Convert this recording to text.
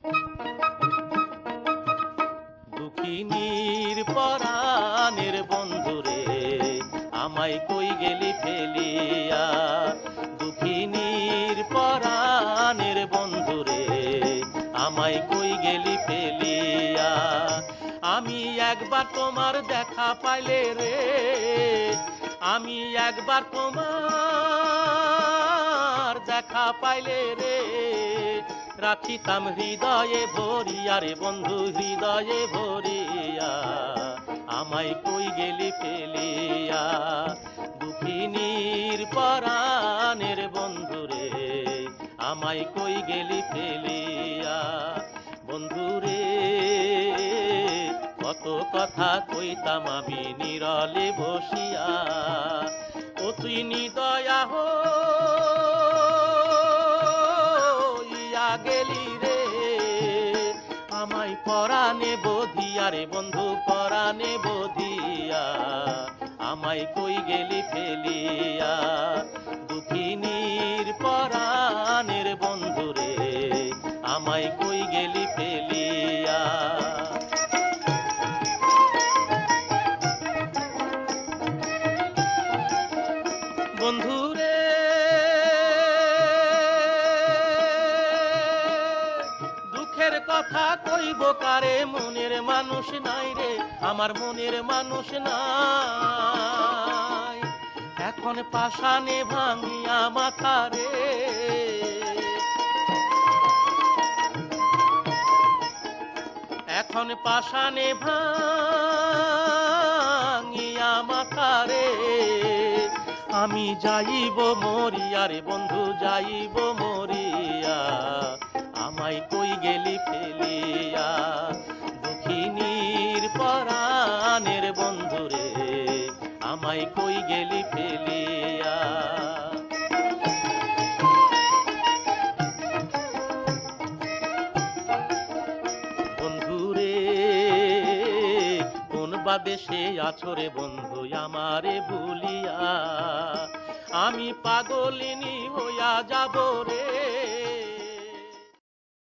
দুঃখিনীর পরাণের বন্ধুরে আমায় কই গেলি ফেলিয়া, দুঃখিনীর পরাণের বন্ধুরে আমায় কই গেলি ফেলিয়া। আমি একবার তোমার দেখা পাইলে রে, আমি একবার তোমার দেখা পাইলে রে, রাখিতাম হৃদয়ে ভরিয়া রে বন্ধু হৃদয়ে ভরিয়া, আমায় কই গেলি ফেলিয়া। দুঃখিনীর পরাণের বন্ধুরে আমায় কই গেলি ফেলিয়া। বন্ধুরে কত কথা কইতাম আমি নীরলে বসিয়া, ও তুই নিদয়া হইয়া গেলি রে, আমায় পরাণে বধিয়া রে বন্ধু পরাণে বধিয়া, আমায় কই গেলি ফেলিয়া। দুঃখিনীর পরাণের বন্ধুরে আমায় কই গেলি ফেলিয়া। বন্ধুরে দুঃখের কথা কইব কারে, মনের মানুষ নাই রে আমার মনের মানুষ নাই, এখন পাষাণে ভাঙিয়া মাথা রে, এখন পাষাণে ভাঙিয়া মাথা রে, আমি যাইব মরিয়া রে বন্ধু যাইব মরিয়া, আমায় কই গেলি ফেলিয়া। দুঃখিনীর পরাণের বন্ধুরে আমায় কই গেলি ফেলিয়া। বন্ধুরে কোন বাদেশে আছো রে বন্ধু আমারে ভুলিয়া, আমি পাগলিনী হইয়া যাব রে,